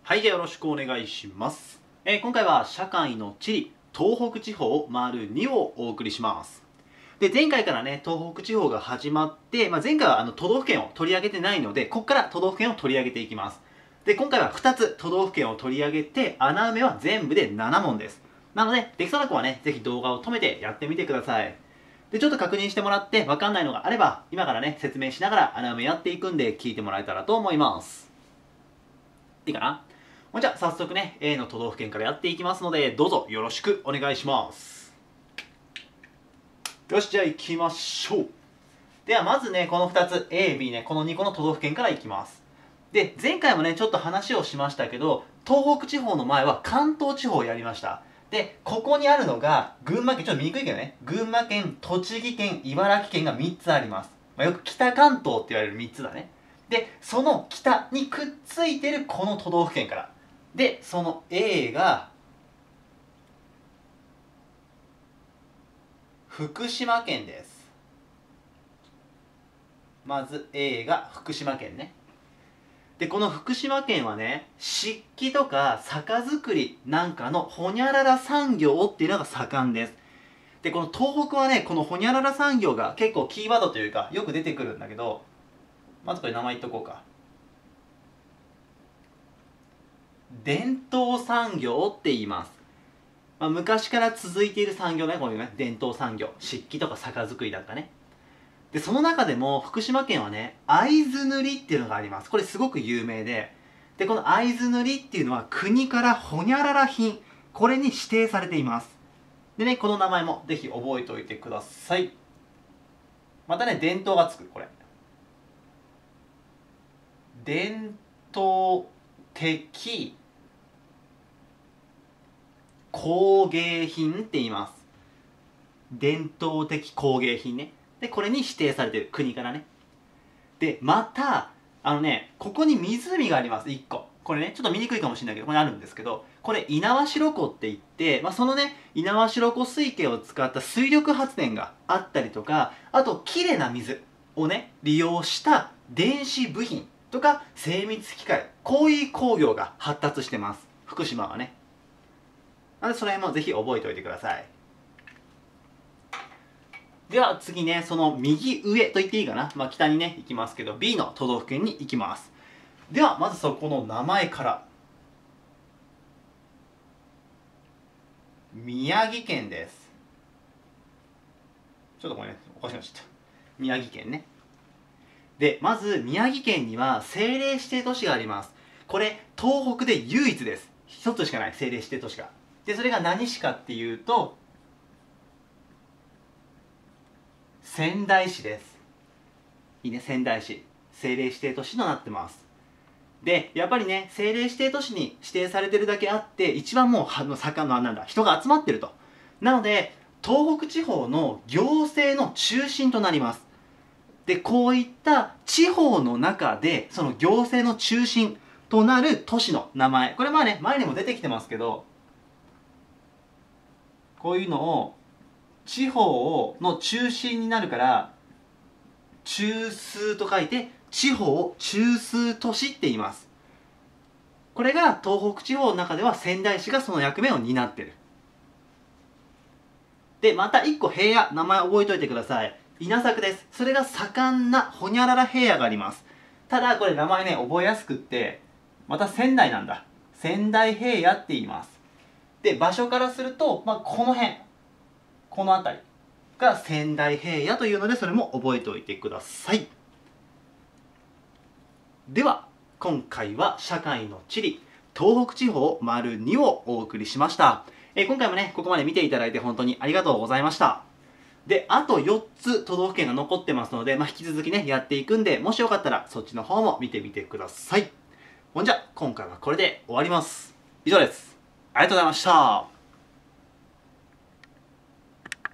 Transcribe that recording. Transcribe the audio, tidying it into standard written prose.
はい、じゃあよろしくお願いします。今回は社会の地理、東北地方丸2をお送りします。で、前回からね、東北地方が始まって、前回は都道府県を取り上げてないので、ここから都道府県を取り上げていきます。で、今回は2つ都道府県を取り上げて、穴埋めは全部で7問です。なので、できそうな子はね、ぜひ動画を止めてやってみてください。で、ちょっと確認してもらって、わかんないのがあれば、今からね、説明しながら穴埋めやっていくんで、聞いてもらえたらと思います。いいかな？じゃあ早速ね A の都道府県からやっていきますのでどうぞよろしくお願いします。よし、じゃあ行きましょう。ではまずねこの2つ A、B ねこの2個の都道府県からいきます。で前回もねちょっと話をしましたけど東北地方の前は関東地方をやりました。でここにあるのが群馬県、ちょっと見にくいけどね、群馬県、栃木県、茨城県が3つあります。よく北関東って言われる3つだね。でその北にくっついてるこの都道府県からで、その A が福島県です。まず A が福島県ね。で、この福島県はね、漆器とか酒造りなんかのホニャララ産業っていうのが盛んです。で、この東北はね、このホニャララ産業が結構キーワードというかよく出てくるんだけど、まずこれ名前言っとこうか。伝統産業って言います。昔から続いている産業ね、こういうね、伝統産業、漆器とか酒造りだったね。で、その中でも福島県はね、会津塗っていうのがあります。これすごく有名で、で、この会津塗っていうのは国からホニャララ品、これに指定されています。でね、この名前もぜひ覚えておいてください。またね、伝統がつく、これ。伝統的工芸品って言います。伝統的工芸品ね。で、これに指定されてる、国からね。で、また、ここに湖があります、1個。これね、ちょっと見にくいかもしれないけど、これあるんですけど、これ、猪苗代湖って言って、そのね、猪苗代湖水系を使った水力発電があったりとか、あと、綺麗な水をね、利用した電子部品とか精密機械、こういう工業が発達してます。福島はね。なので、その辺もぜひ覚えておいてください。では次ね、その右上と言っていいかな。北にね、行きますけど、B の都道府県に行きます。では、まずそこの名前から。宮城県です。ちょっとこれね、おかしくなっちゃった。宮城県ね。で、まず宮城県には政令指定都市があります。これ、東北で唯一です。一つしかない政令指定都市が。で、それが何市かっていうと、仙台市です。いいね、仙台市。政令指定都市となってます。で、やっぱりね、政令指定都市に指定されてるだけあって、一番もう、人が集まってると。なので、東北地方の行政の中心となります。で、こういった地方の中で、その行政の中心となる都市の名前。これね、前にも出てきてますけど、こういうのを、地方の中心になるから中枢と書いて地方中枢都市って言います。これが東北地方の中では仙台市がその役目を担ってる。でまた1個平野、名前覚えておいてください。稲作です。それが盛んなホニャララ平野があります。ただこれ名前ね覚えやすくってまた仙台なんだ。仙台平野って言います。で場所からすると、この辺この辺りが仙台平野というのでそれも覚えておいてください。では今回は社会の地理東北地方丸2をお送りしました。今回もねここまで見ていただいて本当にありがとうございました。であと4つ都道府県が残ってますので、引き続きねやっていくんで、もしよかったらそっちの方も見てみてください。ほんじゃ今回はこれで終わります。以上です。ありがとうございました。